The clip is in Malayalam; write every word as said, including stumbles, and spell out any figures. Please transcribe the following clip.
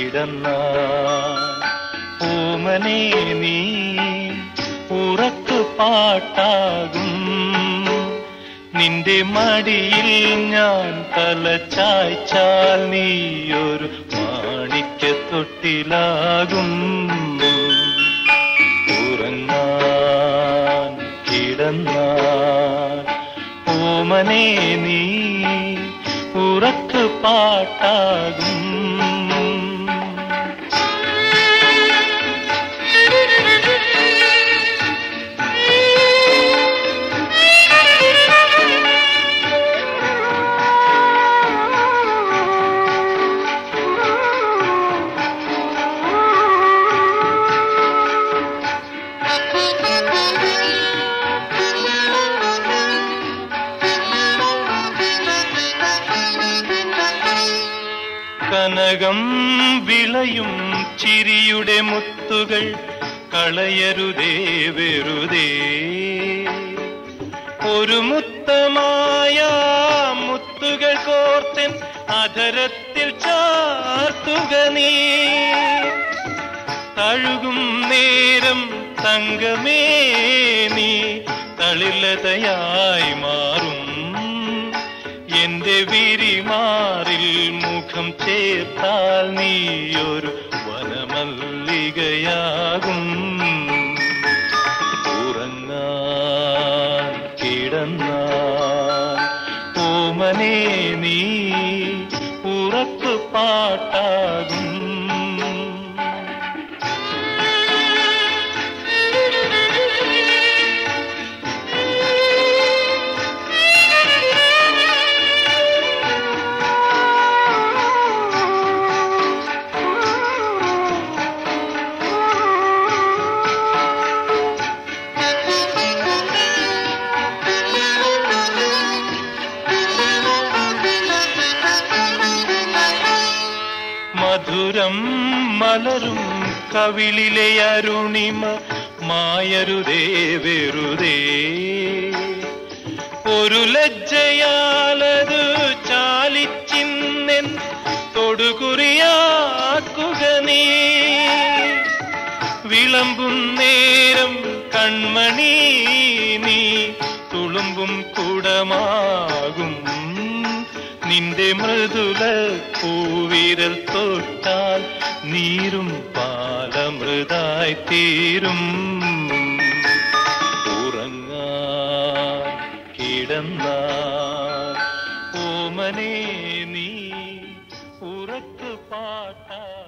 കിടന്നാൽ ഓമനെ നീ ഉറക്കു പാട്ടാകും. നിന്റെ മടിയിൽ ഞാൻ തല ചായ്ച്ചാൽ നീയൊരു മാണിക്യ തൊട്ടിലാകും. ഉറങ്ങാൻ കിടന്നാൽ ഓമനെ നീ ഉറക്കു പാട്ടാകും. കനകം വിളയും ചിരിയുടെ മുത്തുകൾ കളയരുതേ വെറുതേ. ഒരു മുത്തമായ മുത്തുകൾ കോർത്തൻ അധരത്തിൽ ചാർത്തുക നീ. തഴുകും നേരം തങ്കമേ നീ തളിലതയായി മാറും. എന്റെ വിരിമാറിൽ മുഖം ചേർത്താൽ നീയൊരു വനമല്ലികയാകും. ഉറങ്ങാൻ കിടന്നാൽ ഓമനെ നീ ഉറക്കു പാട്ടാകും. മധുരം മലരും കവിളിലെ അരുണിമ മായരുതേ വെറുതേ. ഒരു ലജ്ജയാലതു ചാലിച്ചിന്നെൻ തൊടുകുറിയാക്കുക നീ. വിളമ്പും നേരം കൺമണി നീ തുളുമ്പും കുടമാകും. നിന്റെ മൃദുല പൂവിരൽ തൊട്ടാൽ നീരും പാലമൃതായി തീരും. ഉറങ്ങാൻ കിടന്നാൽ ഓമനെ നീ ഉറക്കു പാട്ടാ.